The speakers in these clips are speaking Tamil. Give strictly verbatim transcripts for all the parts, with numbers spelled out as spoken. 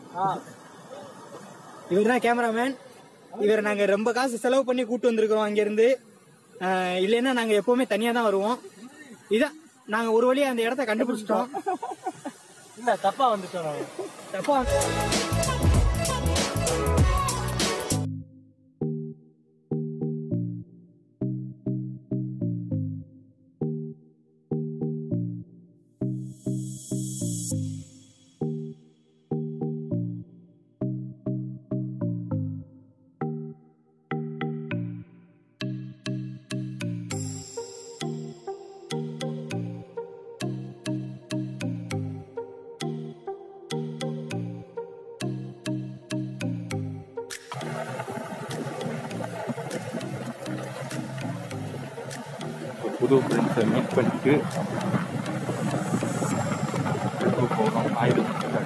இவர் தான் கேமராமேன். இவரை நாங்க ரொம்ப காசு செலவு பண்ணி கூட்டு வந்திருக்கிறோம் அங்க இருந்து. இல்லைன்னா நாங்க எப்பவுமே தனியா தான் வருவோம். இதான் நாங்க ஒரு வழியா அந்த இடத்த கண்டுபிடிச்சிட்டோம். இல்ல தப்பா வந்துட்டோம். தப்பா புது ஃப்ரெண்ட்ஸை மீட் பண்ணிட்டு போகணும். ஆயுதம்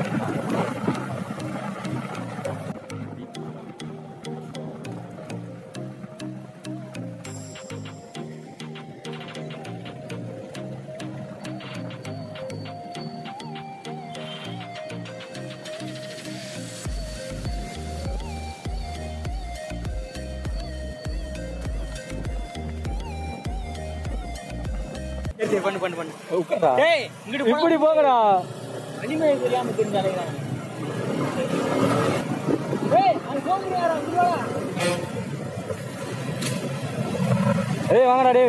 பண்ணு பண்ணு பண்ணு. இப்படி போங்கடா. அனிமே தெரியாம தெரிஞ்சாலே வாங்கடா டே.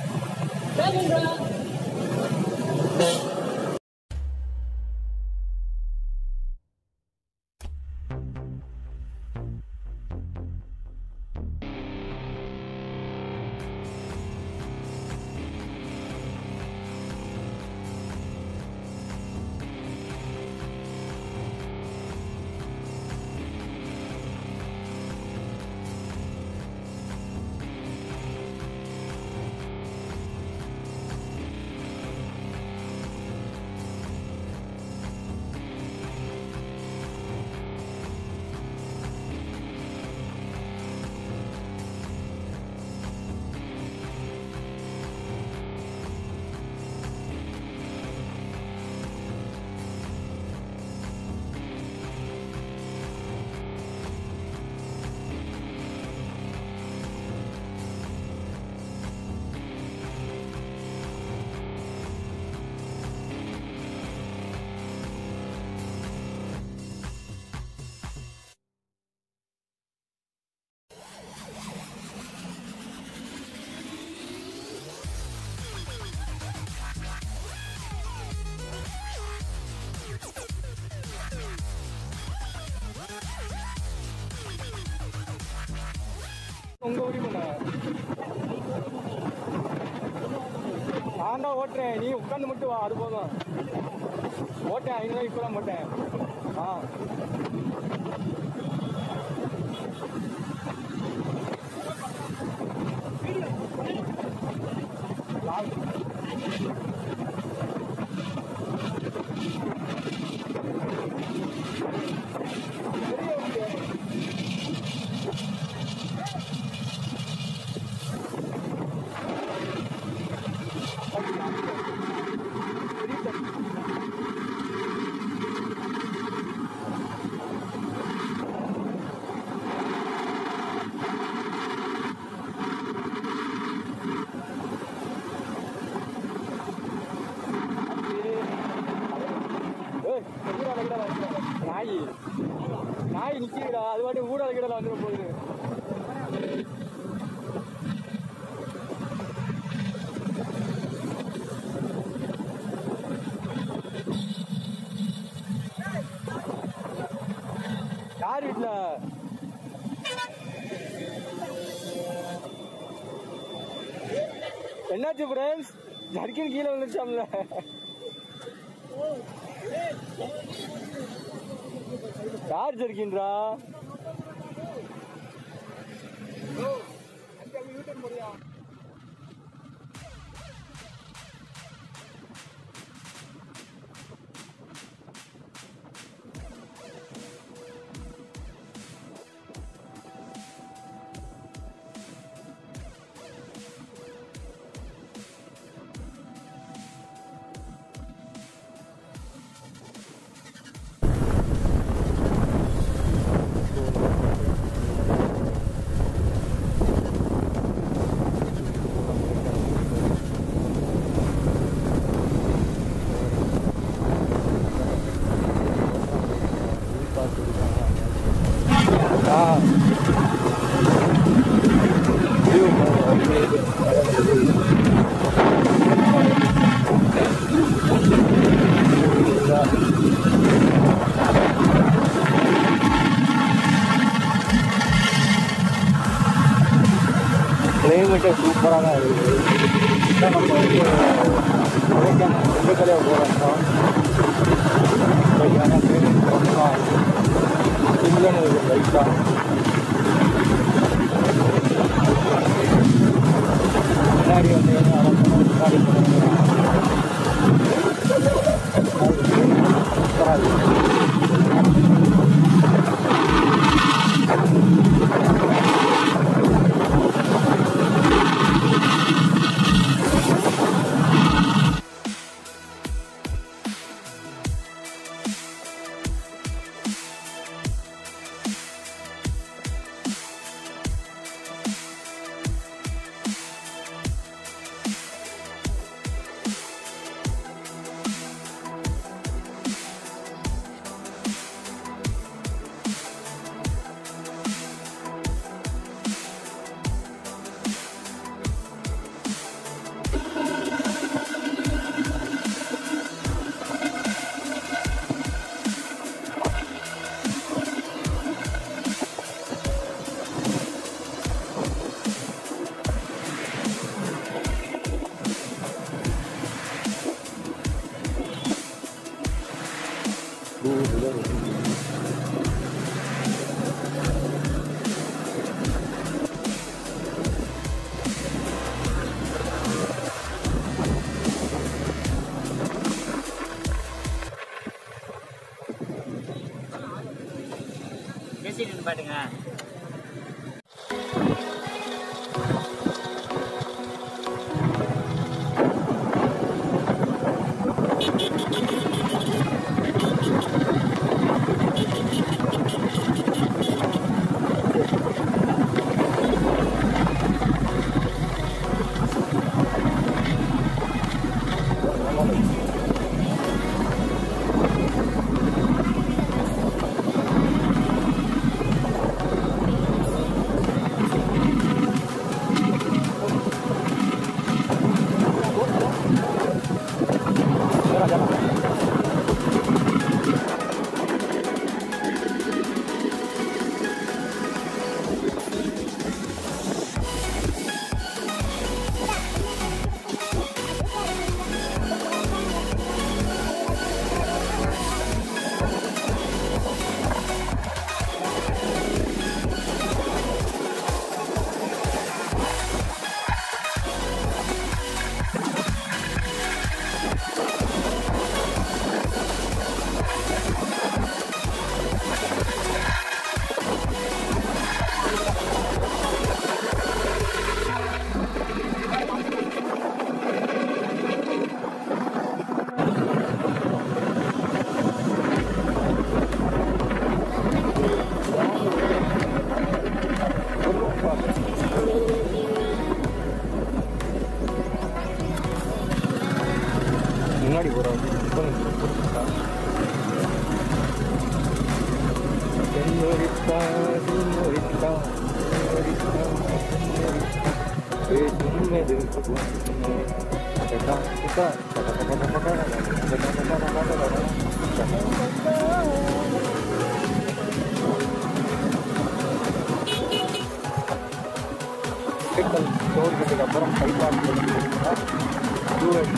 உங்க உரிமை. நான் தான் ஓட்டுறேன், நீ உட்காந்து மட்டும் வா, அது போதும். ஓட்டேன் ஐநூறு இப்பதான் போட்டேன். ஆ நாய் நாய் நிக்கிறா, அது பாட்டு ஊடால கிடல வந்துட போகுது. யார் வீட்டுல என்னாச்சு ஃப்ரெண்ட்ஸ்? ஜர்க்கின் கீழே வந்துருச்சாம்ல. யார் ஜர்க்கின்றா? கிளைமேட்டே சூப்பராக தான் இருக்குது. இதான் நம்ம வந்து கொடைக்கானல் திண்டுக்கல்லையாக போகிறோம். கொடைக்கானல் கிளைமேட் ரொம்ப சில்லுன்னு இருக்குது லைட்டாக. முன்னாடி வந்து முன்னாடி சூப்பராக இருக்குது. பாட்டுங்க. முன்னாடி போகிறோம். டோர்கேட்டுக்கு அப்புறம் பைபாஸ் டூரேட்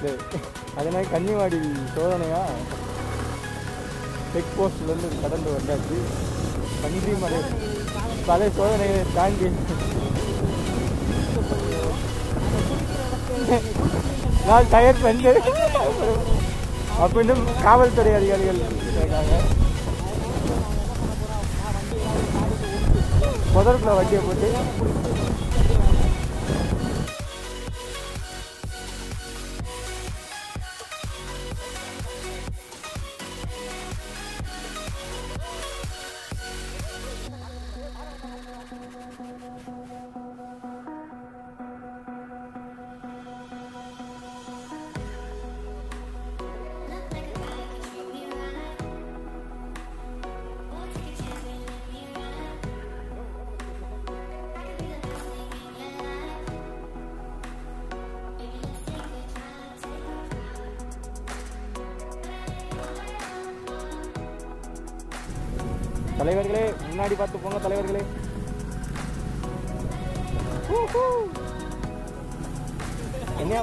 இல்லை. அதே மாதிரி கன்னிவாடி சோதனையா செக் போஸ்ட்லேருந்து கடந்து வந்தாச்சு. பன்றி மலை பல சோதனையை தாண்டி நான் டயர் பண்ணு அப்படின்னு காவல்துறை அதிகாரிகள் இருக்காங்க. முதற்குள்ள வண்டியை போட்டு தலைவர்களே முன்னாடி பார்த்து போங்க தலைவர்களே. என்ன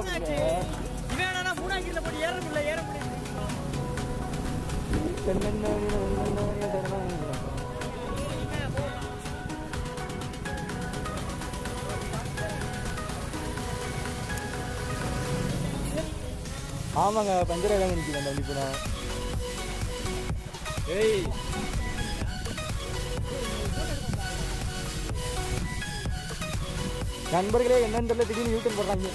ஆமாங்க பஞ்சரை தான் நிற்கிறேன் அந்த வண்டி போனா. ஏய் நண்பர்களே என்னன்னு தெரியல, திடீர்னு யூட்டன் போடுறாங்க.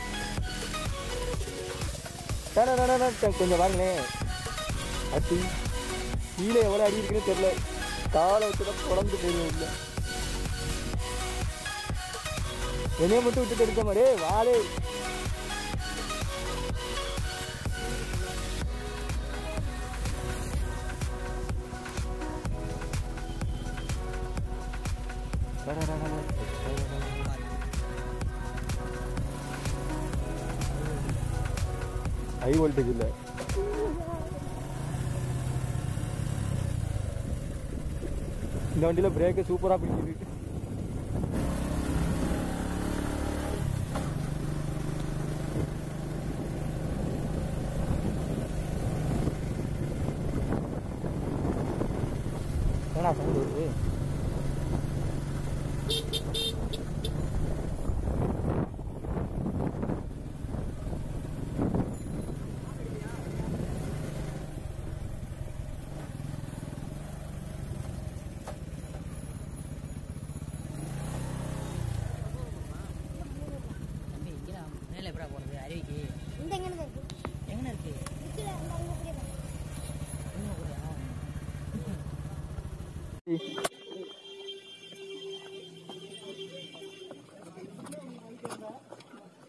கொஞ்சம் பாருங்களேன், அட்டி கீழே எவ்வளோ அடி இருக்குன்னு தெரியல. காலை வச்சுதான் குழம்பு போயிடும். இல்லை என்னைய மட்டும் விட்டுட்டு இருக்க மாதிரி வாழே. ஹை வோல்டேஜ் இல்லை. இந்த வண்டியில் பிரேக்கு சூப்பராக பிடிக்குது. ஏன்னா சவுண்ட் வருது.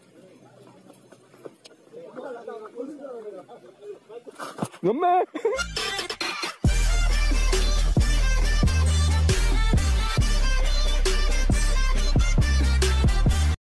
Gimana?